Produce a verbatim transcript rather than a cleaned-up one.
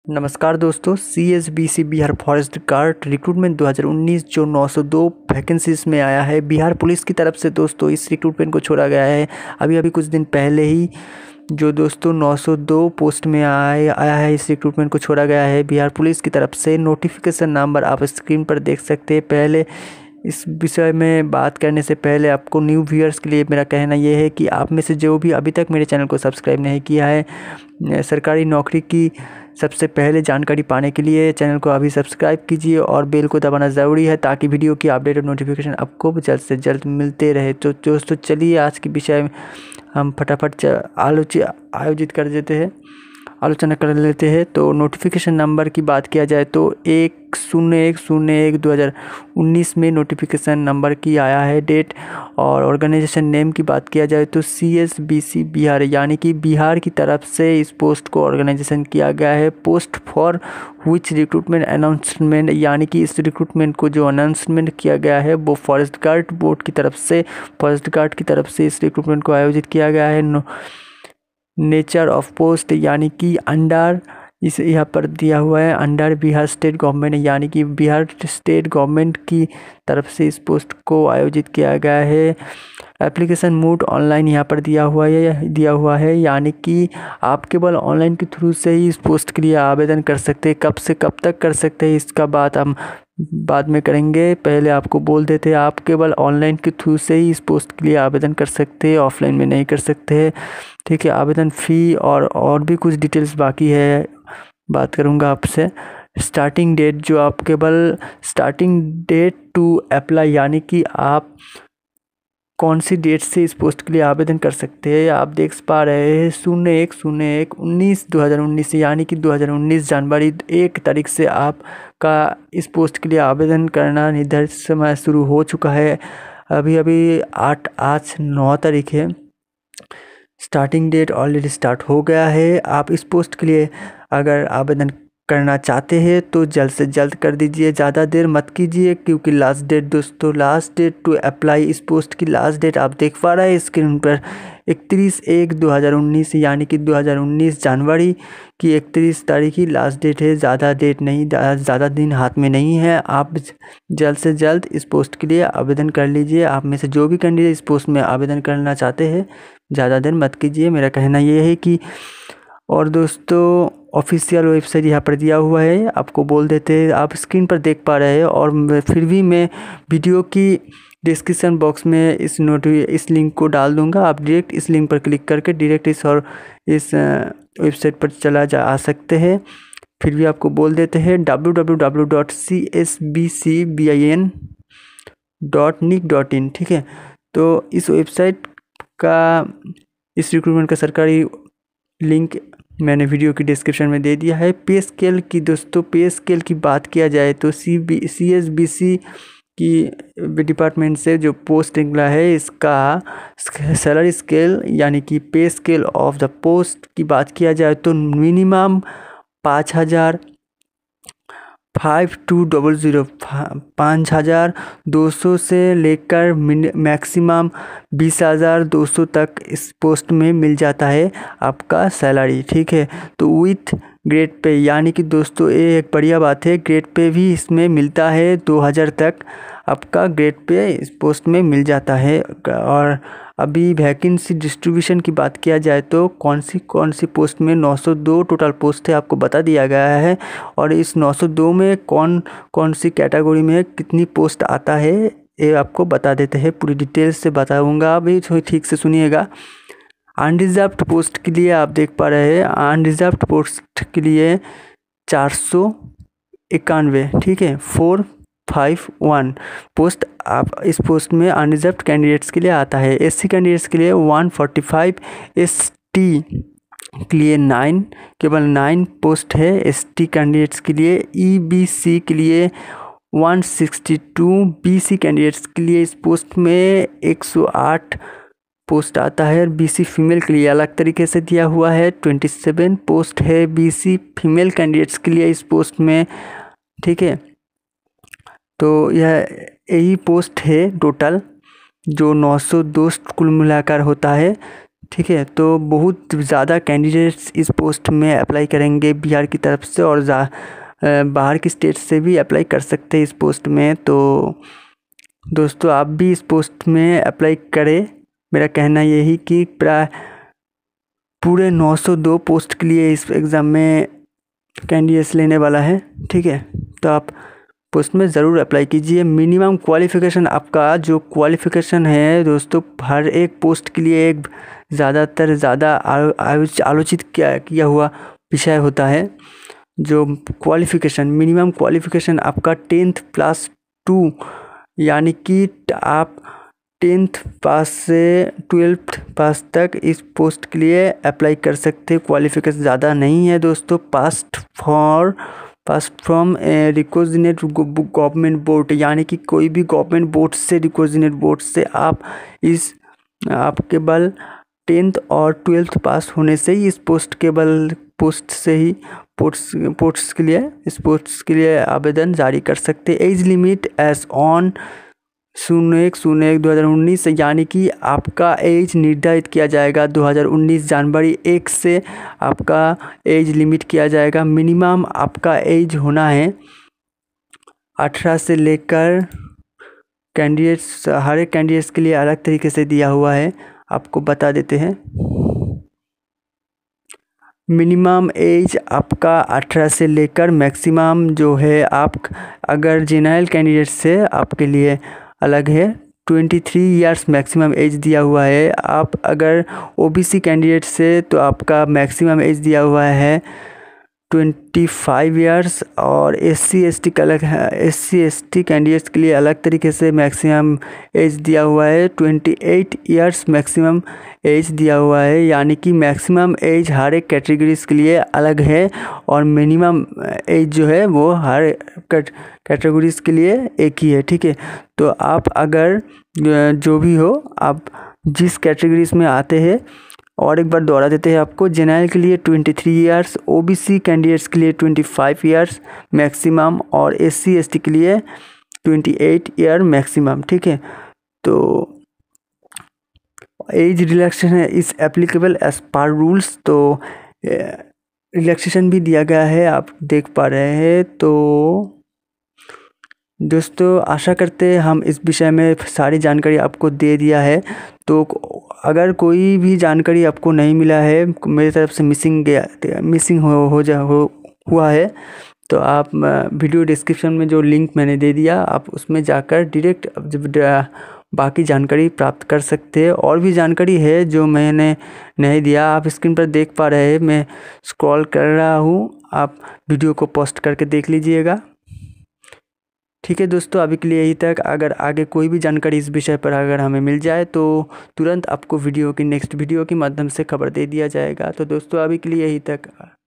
नमस्कार दोस्तों, C S B C Bihar forest guard recruitment दो हज़ार उन्नीस जो नौ सौ दो वैकेंसीज में आया है बिहार पुलिस की तरफ से। दोस्तों इस रिक्रूटमेंट को छोड़ा गया है अभी अभी कुछ दिन पहले ही। जो दोस्तों नौ सौ दो पोस्ट में आए आया है, इस रिक्रूटमेंट को छोड़ा गया है बिहार पुलिस की तरफ से। नोटिफिकेशन नंबर आप स्क्रीन पर देख सकते हैं। पहले इस विषय में बात करने से पहले आपको न्यू व्यूअर्स के लिए मेरा कहना यह है कि आप में से जो भी अभी तक मेरे चैनल को सब्सक्राइब नहीं किया है, सरकारी नौकरी की सबसे पहले जानकारी पाने के लिए चैनल को अभी सब्सक्राइब कीजिए और बेल को दबाना ज़रूरी है ताकि वीडियो की अपडेट और नोटिफिकेशन आपको जल्द से जल्द मिलते रहे। तो दोस्तों चलिए आज के विषय में हम फटाफट आलोचना आयोजित कर देते हैं आलोचना कर लेते हैं। तो नोटिफिकेशन नंबर की बात किया जाए तो एक शून्य एक शून्य एक दो हज़ार उन्नीस में नोटिफिकेशन नंबर की आया है डेट। और ऑर्गेनाइजेशन नेम की बात किया जाए तो C S B C Bihar, यानी कि बिहार की तरफ से इस पोस्ट को ऑर्गेनाइजेशन किया गया है। Post for which recruitment announcement, यानी कि इस रिक्रूटमेंट को जो अनाउंसमेंट किया गया है वो फॉरेस्ट गार्ड बोर्ड की तरफ से फॉरेस्ट गार्ड की तरफ से इस रिक्रूटमेंट को आयोजित किया गया है। नेचर ऑफ पोस्ट, यानी कि अंडर इस यहाँ पर दिया हुआ है अंडर बिहार स्टेट गवर्नमेंट, यानी कि बिहार स्टेट गवर्नमेंट की तरफ से इस पोस्ट को आयोजित किया गया है। एप्लीकेशन मोड ऑनलाइन यहाँ पर दिया हुआ है दिया हुआ है यानी कि आप केवल ऑनलाइन के थ्रू से ही इस पोस्ट के लिए आवेदन कर सकते हैं। कब से कब तक कर सकते हैं इसका बात हम बाद में करेंगे। पहले आपको बोल देते हैं आप केवल ऑनलाइन के थ्रू से ही इस पोस्ट के लिए आवेदन कर सकते हैं, ऑफलाइन में नहीं कर सकते हैं। ठीक है, आवेदन फ़ी और और भी कुछ डिटेल्स बाकी है, बात करूँगा आपसे। स्टार्टिंग डेट, जो आप केवल स्टार्टिंग डेट टू अप्लाई, यानी कि आप कौन सी डेट से इस पोस्ट के लिए आवेदन कर सकते हैं, आप देख पा रहे हैं शून्य एक शून्य एक उन्नीस दो हज़ार उन्नीस, यानी कि दो हज़ार उन्नीस जनवरी एक तारीख से आपका इस पोस्ट के लिए आवेदन करना निर्धारित समय शुरू हो चुका है। अभी अभी आठ आज नौ तारीख है, स्टार्टिंग डेट ऑलरेडी स्टार्ट हो गया है। आप इस पोस्ट के लिए अगर आवेदन करना चाहते हैं तो जल्द से जल्द कर दीजिए, ज़्यादा देर मत कीजिए, क्योंकि लास्ट डेट दोस्तों लास्ट डेट टू अप्लाई इस पोस्ट की लास्ट डेट आप देख पा रहे हैं स्क्रीन पर इकतीस एक दो हज़ार उन्नीस, यानी कि दो हज़ार उन्नीस जनवरी की इकतीस तारीख ही लास्ट डेट है। ज़्यादा डेट नहीं, ज़्यादा दिन हाथ में नहीं है। आप जल्द से जल्द इस पोस्ट के लिए आवेदन कर लीजिए। आप में से जो भी कैंडिडेट इस पोस्ट में आवेदन करना चाहते हैं ज़्यादा देर मत कीजिए, मेरा कहना ये है कि। और दोस्तों ऑफिशियल वेबसाइट यहाँ पर दिया हुआ है, आपको बोल देते हैं, आप स्क्रीन पर देख पा रहे हैं। और फिर भी मैं वीडियो की डिस्क्रिप्शन बॉक्स में इस नोटि इस लिंक को डाल दूंगा। आप डायरेक्ट इस लिंक पर क्लिक करके डायरेक्ट इस और इस वेबसाइट पर चला जा आ सकते हैं। फिर भी आपको बोल देते हैं W W W dot C S B C B I N dot nic dot in. ठीक है, तो इस वेबसाइट का इस रिक्रूटमेंट का सरकारी लिंक मैंने वीडियो की डिस्क्रिप्शन में दे दिया है। पे स्केल की दोस्तों पे स्केल की बात किया जाए तो C B C S B C की डिपार्टमेंट से जो पोस्ट निकला है इसका सैलरी स्केल, यानी कि पे स्केल ऑफ द पोस्ट की बात किया जाए तो मिनिमम पाँच हज़ार फाइव टू डबल ज़ीरो पाँच हज़ार दो सौ से लेकर मैक्सिमम बीस हज़ार दो सौ तक इस पोस्ट में मिल जाता है आपका सैलरी। ठीक है, तो विथ ग्रेड पे, यानी कि दोस्तों ये एक बढ़िया बात है, ग्रेड पे भी इसमें मिलता है। दो हज़ार तक आपका ग्रेड पे इस पोस्ट में मिल जाता है। और अभी वैकेंसी डिस्ट्रीब्यूशन की बात किया जाए तो कौन सी कौन सी पोस्ट में नौ सौ दो टोटल पोस्ट है आपको बता दिया गया है। और इस नौ सौ दो में कौन कौन सी कैटेगरी में कितनी पोस्ट आता है ये आपको बता देते हैं, पूरी डिटेल्स से बताऊंगा, अभी थोड़ी ठीक से सुनिएगा। अनरिजर्व्ड पोस्ट के लिए आप देख पा रहे हैं, अनरिजर्व्ड पोस्ट के लिए चार सौ इक्यानवे, ठीक है, फोर फाइव वन पोस्ट आप इस पोस्ट में अनरिजर्व्ड कैंडिडेट्स के लिए आता है। एससी कैंडिडेट्स के लिए वन फोर्टी फाइव, एसटी के लिए नाइन, केवल नाइन पोस्ट है एसटी कैंडिडेट्स के लिए। ईबीसी के लिए one sixty two, BC candidates के लिए इस पोस्ट में एक सौ आठ पोस्ट आता है। बीसी फीमेल के लिए अलग तरीके से दिया हुआ है, सत्ताईस पोस्ट है बीसी फीमेल कैंडिडेट्स के लिए इस पोस्ट में। ठीक है, तो यह यही पोस्ट है टोटल जो नौ सौ दो कुल मिलाकर होता है। ठीक है। तो बहुत ज़्यादा कैंडिडेट्स इस पोस्ट में अप्लाई करेंगे बिहार की तरफ से, और बाहर की स्टेट से भी अप्लाई कर सकते हैं इस पोस्ट में। तो दोस्तों आप भी इस पोस्ट में अप्लाई करें। मेरा कहना यही कि प्राय पूरे नौ सौ दो पोस्ट के लिए इस एग्ज़ाम में कैंडिडेट्स लेने वाला है। ठीक है, तो आप पोस्ट में ज़रूर अप्लाई कीजिए। मिनिमम क्वालिफ़िकेशन, आपका जो क्वालिफ़िकेशन है दोस्तों, हर एक पोस्ट के लिए एक ज़्यादातर ज़्यादा आलोचित किया किया हुआ विषय होता है। जो क्वालिफ़िकेशन, मिनिमम क्वालिफ़िकेशन आपका टेंथ प्लस टू, यानी कि आप टेंथ पास से ट्वेल्थ पास तक इस पोस्ट के लिए अप्लाई कर सकते हैं। क्वालिफ़िकेशन ज़्यादा नहीं है दोस्तों। Past for pass from recognizant government board, यानी कि कोई भी गवर्नमेंट बोर्ड से, रिकॉग्निजेंट बोर्ड से आप इस आप केवल टेंथ और ट्वेल्थ पास होने से ही इस पोस्ट केवल पोस्ट से ही पोस्ट पोस्ट के लिए इस पोस्ट के लिए आवेदन जारी कर सकते। एज लिमिट एज ऑन शून्य एक शून्य एक दो हज़ार उन्नीस, यानी कि आपका एज निर्धारित किया जाएगा दो हज़ार उन्नीस जनवरी एक से आपका एज लिमिट किया जाएगा। मिनिमम आपका एज होना है अठारह से लेकर, कैंडिडेट्स हर एक कैंडिडेट्स के लिए अलग तरीके से दिया हुआ है, आपको बता देते हैं। मिनिमम एज आपका अठारह से लेकर मैक्सिमम जो है, आप अगर जनरल कैंडिडेट से आपके लिए अलग है, twenty three years maximum age दिया हुआ है। आप अगर ओबीसी कैंडिडेट से तो आपका मैक्सिमम एज दिया हुआ है ट्वेंटी फाइव इयर्स, और एस सी एस टी का अलग है, S C S T candidates के लिए अलग तरीके से मैक्सिमम एज दिया हुआ है twenty eight years maximum age दिया हुआ है। यानी कि मैक्सिमम एज हर एक कैटेगरीज के लिए अलग है, और मिनिमम एज जो है वो हर कैटेगरीज के लिए एक ही है। ठीक है, तो आप अगर जो भी हो, आप जिस कैटेगरीज में आते हैं, और एक बार दोहरा देते हैं आपको, जनरल के लिए twenty three years, OBC candidates के लिए ट्वेंटी फाइव इयर्स मैक्सिमम, और एससी एसटी के लिए ट्वेंटी एट ईयर मैक्सिमम। ठीक है, तो age relaxation is applicable as per rules, तो रिलैक्सेशन भी दिया गया है, आप देख पा रहे हैं। तो दोस्तों आशा करते हैं हम इस विषय में सारी जानकारी आपको दे दिया है। तो अगर कोई भी जानकारी आपको नहीं मिला है, मेरी तरफ से मिसिंग गया मिसिंग हो हो जा हो हुआ है, तो आप वीडियो डिस्क्रिप्शन में जो लिंक मैंने दे दिया, आप उसमें जाकर डायरेक्ट बाकी जानकारी प्राप्त कर सकते हैं। और भी जानकारी है जो मैंने नहीं दिया, आप स्क्रीन पर देख पा रहे हैं, मैं स्क्रॉल कर रहा हूँ, आप वीडियो को पोस्ट करके देख लीजिएगा। ठीक है दोस्तों, अभी के लिए यही तक। अगर आगे कोई भी जानकारी इस विषय पर अगर हमें मिल जाए तो तुरंत आपको वीडियो की नेक्स्ट वीडियो के माध्यम से खबर दे दिया जाएगा। तो दोस्तों अभी के लिए यही तक।